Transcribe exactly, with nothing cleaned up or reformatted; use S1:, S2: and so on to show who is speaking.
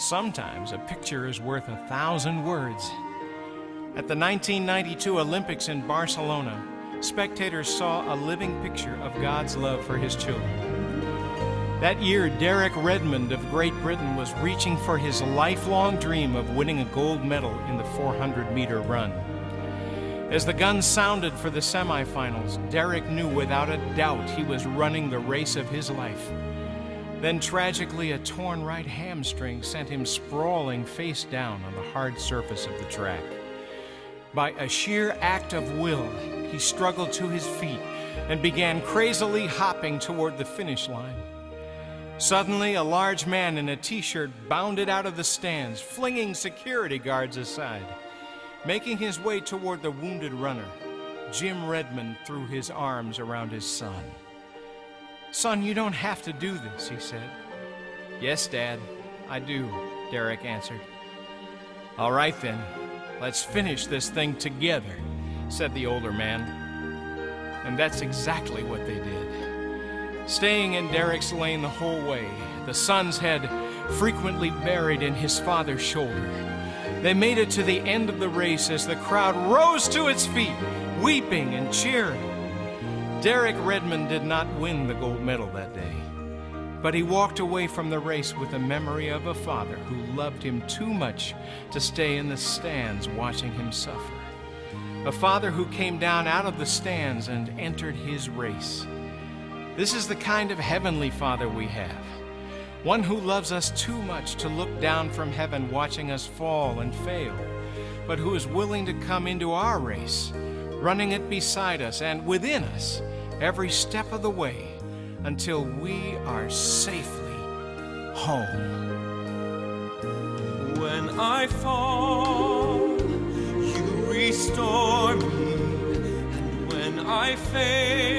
S1: Sometimes a picture is worth a thousand words. At the nineteen ninety-two Olympics in Barcelona, spectators saw a living picture of God's love for His children. That year, Derek Redmond of Great Britain was reaching for his lifelong dream of winning a gold medal in the four hundred meter run. As the gun sounded for the semifinals, Derek knew without a doubt he was running the race of his life. Then tragically, a torn right hamstring sent him sprawling face down on the hard surface of the track. By a sheer act of will, he struggled to his feet and began crazily hopping toward the finish line. Suddenly, a large man in a t-shirt bounded out of the stands, flinging security guards aside. Making his way toward the wounded runner, Jim Redmond threw his arms around his son. "Son, you don't have to do this," he said. "Yes, Dad, I do," Derek answered. "All right then, let's finish this thing together," said the older man. And that's exactly what they did. Staying in Derek's lane the whole way, the son's head frequently buried in his father's shoulder. They made it to the end of the race as the crowd rose to its feet, weeping and cheering. Derek Redmond did not win the gold medal that day, but he walked away from the race with the memory of a father who loved him too much to stay in the stands watching him suffer. A father who came down out of the stands and entered his race. This is the kind of heavenly Father we have. One who loves us too much to look down from heaven watching us fall and fail, but who is willing to come into our race, running it beside us and within us every step of the way until we are safely home.
S2: When I fall, you restore me, and when I fail,